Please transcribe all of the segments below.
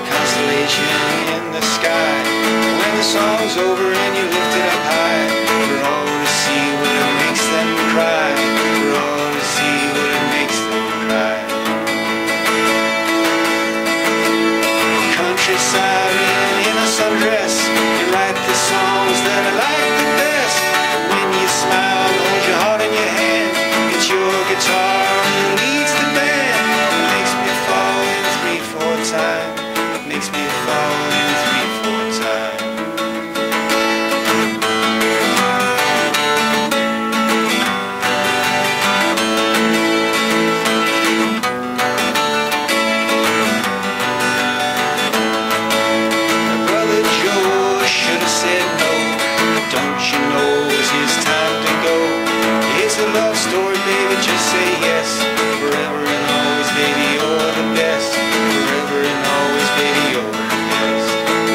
constellation in the sky. When the song's over and you lift it up high, for all to see what it makes them cry, for all to see what it makes them cry. Country siren in a sundress, you write the songs that I like the best. When you smile, hold your heart in your hand, it's your guitar that leads the band. It makes me fall in 3/4 time, it makes me fall in 3/4 time. Love story, baby, just say yes. Forever and always, baby, you're the best. Forever and always, baby, you're the best.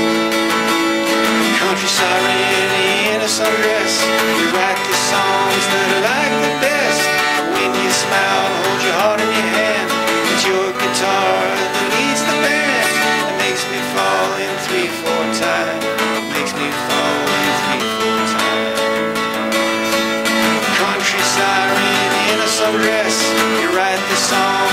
Country siren in a sundress, you write the songs that I like the best. When you smile, hold your heart in your hand, it's your guitar that leads the band. It makes me fall in 3/4 time, it makes me fall in 3/4 time. Country siren in a sundress, you write the song